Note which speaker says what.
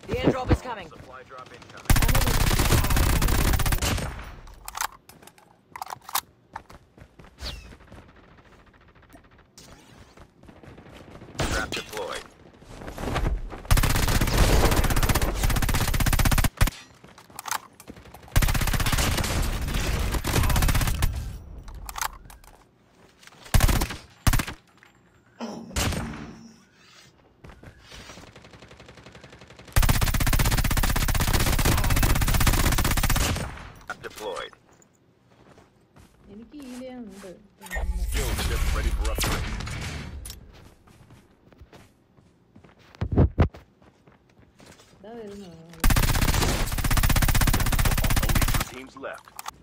Speaker 1: The airdrop is coming.
Speaker 2: Supply drop incoming. Trap deployed. Trap deployed.
Speaker 3: എനിക്ക് ഈലയുണ്ട്.
Speaker 2: Kill ship ready for upgrade.
Speaker 3: ഇതാ വരുന്നു.
Speaker 2: Only 2 teams left.